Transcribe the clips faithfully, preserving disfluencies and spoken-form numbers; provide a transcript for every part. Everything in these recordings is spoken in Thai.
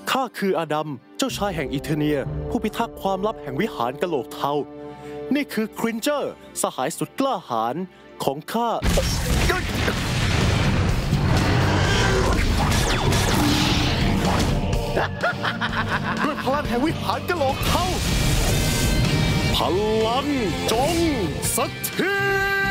ข้าคืออาดัมเจ้าชายแห่งอีเทเนียผู้พิทักษ์ความลับแห่งวิหารกะโหลกเทานี่คือครินเจอร์สหายสุดกล้าหาญของข้าด้วยพลังแห่งวิหารกะโหลกเทาพลังจงสถิต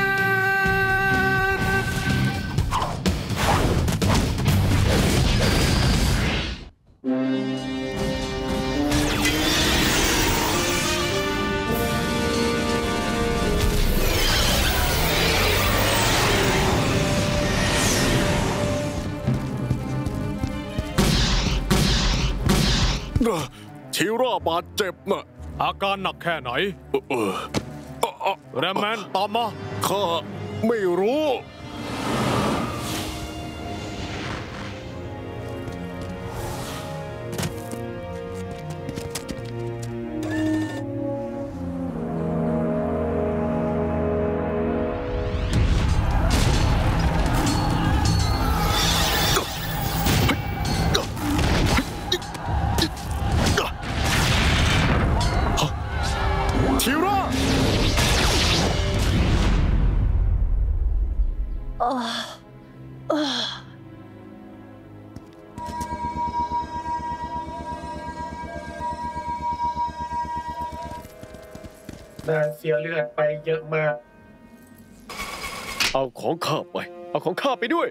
ชิร่าบาดเจ็บน่ะอาการหนักแค่ไหนเออแรมแมนตอบมาข้าไม่รู้นานเสียเลือดไปเยอะมากเอาของข้าไปเอาของข้าไปด้วย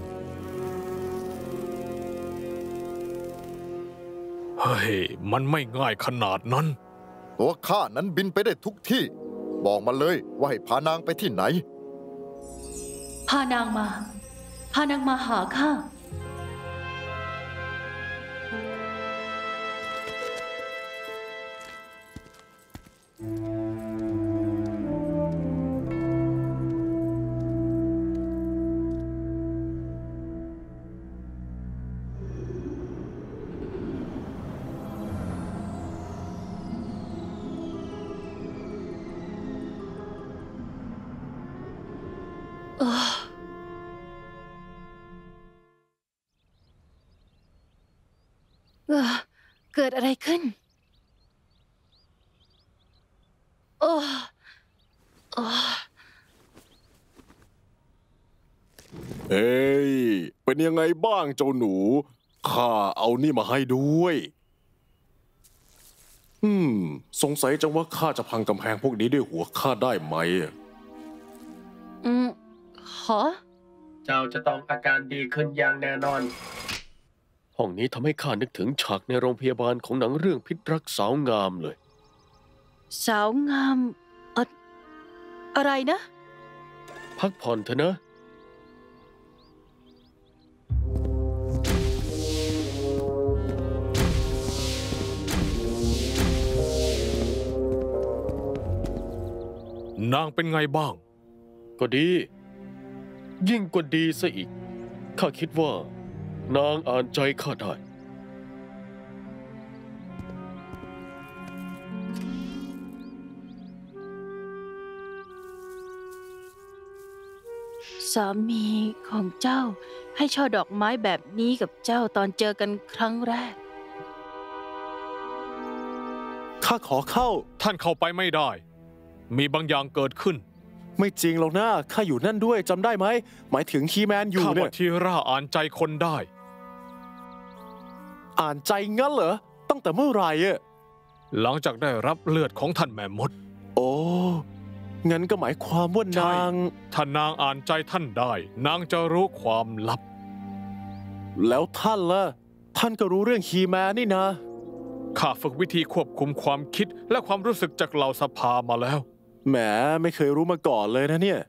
เฮ้ยมันไม่ง่ายขนาดนั้นตัวข้านั้นบินไปได้ทุกที่บอกมาเลยว่าให้พานางไปที่ไหนพานางมาพานางมาหาข้าเกิดอะไรขึ้นโอ้โอ้เฮ้ยเป็นยังไงบ้างเจ้าหนูข้าเอานี่มาให้ด้วยอืมสงสัยจังว่าข้าจะพังกำแพงพวกนี้ด้วยหัวข้าได้ไหมอืมฮะเจ้าจะต้องอาการดีขึ้นอย่างแน่นอนห้องนี้ทำให้ข้านึกถึงฉากในโรงพยาบาลของหนังเรื่องพิษรักสาวงามเลยสาวงามอะอะไรนะพักผ่อนเถอะนะนางเป็นไงบ้างก็ดียิ่งกว่าดีซะอีกข้าคิดว่านางอ่านใจข้าได้สามีของเจ้าให้ช่อดอกไม้แบบนี้กับเจ้าตอนเจอกันครั้งแรกข้าขอเข้าท่านเข้าไปไม่ได้มีบางอย่างเกิดขึ้นไม่จริงหรอกนะข้าอยู่นั่นด้วยจำได้ไหมหมายถึงคีแมนอยู่เนี่ยข้าว่าทีร่าอ่านใจคนได้อ่านใจงั้นเหรอตั้งแต่เมื่อไหร่อะหลังจากได้รับเลือดของท่านแม่มดโอ้งั้นก็หมายความว่านางถ้านางอ่านใจท่านได้นางจะรู้ความลับแล้วท่านล่ะท่านก็รู้เรื่องคีแมนนี่นะข้าฝึกวิธีควบคุมความคิดและความรู้สึกจากเหล่าสภามาแล้วแหมไม่เคยรู้มาก่อนเลยนะเนี่ย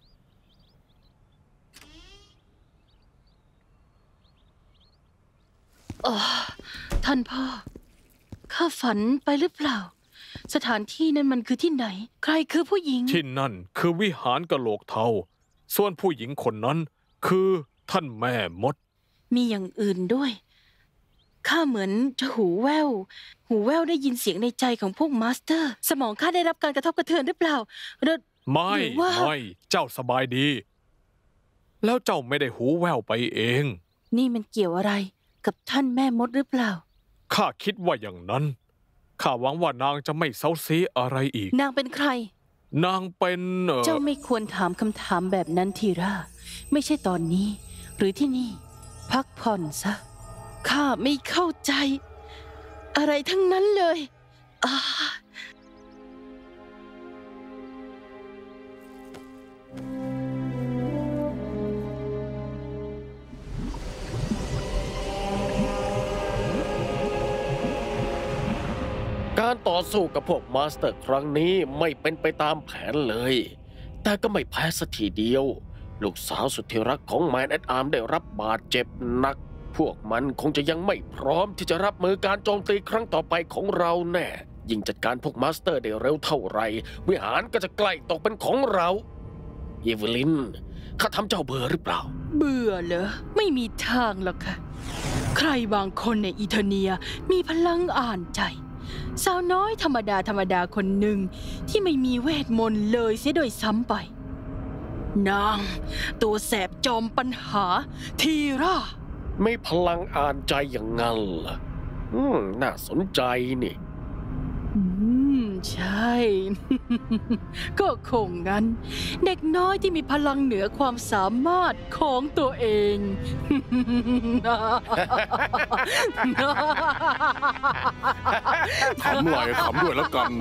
อ๋อท่านพ่อข้าฝันไปหรือเปล่าสถานที่นั้นมันคือที่ไหนใครคือผู้หญิงที่นั่นคือวิหารกะโหลกเทาส่วนผู้หญิงคนนั้นคือท่านแม่มดมีอย่างอื่นด้วยข้าเหมือนจะหูแว่วหูแว่วได้ยินเสียงในใจของพวกมาสเตอร์สมองข้าได้รับการกระทบกระเทือนหรือเปล่าหรือไม่ไม่เจ้าสบายดีแล้วเจ้าไม่ได้หูแว่วไปเองนี่มันเกี่ยวอะไรกับท่านแม่มดหรือเปล่าข้าคิดว่าอย่างนั้นข้าหวังว่านางจะไม่เซาซีอะไรอีกนางเป็นใครนางเป็นเอ่อเจ้าไม่ควรถามคำถามแบบนั้นทีราไม่ใช่ตอนนี้ หรือที่นี่ พักผ่อนซะข้าไม่เข้าใจ อะไรทั้งนั้นเลยอ่าการต่อสู้กับพวกมาสเตอร์ครั้งนี้ไม่เป็นไปตามแผนเลย แต่ก็ไม่แพ้สักทีเดียว ลูกสาวสุดที่รักของแมนแอดอาร์มได้รับบาดเจ็บหนัก พวกมันคงจะยังไม่พร้อมที่จะรับมือการโจมตีครั้งต่อไปของเราแน่ ยิ่งจัดการพวกมาสเตอร์ได้เร็วเท่าไรวิหารก็จะใกล้ตกเป็นของเราเอเวลินข้าทำเจ้าเบื่อหรือเปล่าเบื่อเหรอไม่มีทางหรอกค่ะใครบางคนในอีเทเนียมีพลังอ่านใจสาวน้อยธรรมดาธรรมดาคนหนึ่งที่ไม่มีเวทมนต์เลยเสียโดยซ้ำไปนางตัวแสบจอมปัญหาทีราไม่พลังอ่านใจอย่างงั้นเหรออืมน่าสนใจนี่อืมใช่ ก็คงงั้นเด็กน้อยที่มีพลังเหนือความสามารถของตัวเองขำอะไรขำด้วยแล้วกัน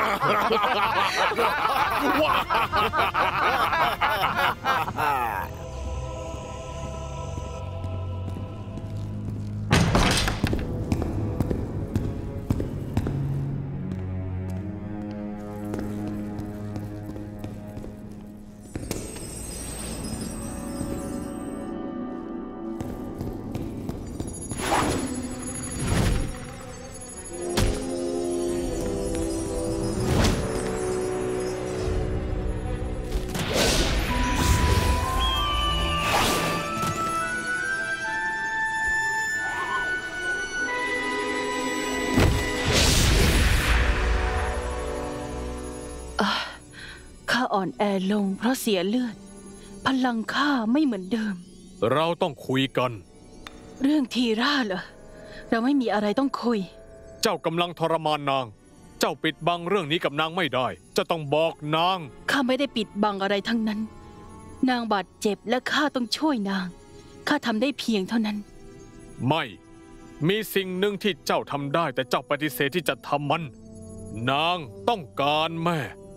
ข้าอ่อนแอลงเพราะเสียเลือดพลังข้าไม่เหมือนเดิมเราต้องคุยกันเรื่องทีราเหรอเราไม่มีอะไรต้องคุยเจ้ากำลังทรมานนางเจ้าปิดบังเรื่องนี้กับนางไม่ได้จะต้องบอกนางข้าไม่ได้ปิดบังอะไรทั้งนั้นนางบาดเจ็บและข้าต้องช่วยนางข้าทำได้เพียงเท่านั้นไม่มีสิ่งหนึ่งที่เจ้าทำได้แต่เจ้าปฏิเสธที่จะทำมันนางต้องการแม่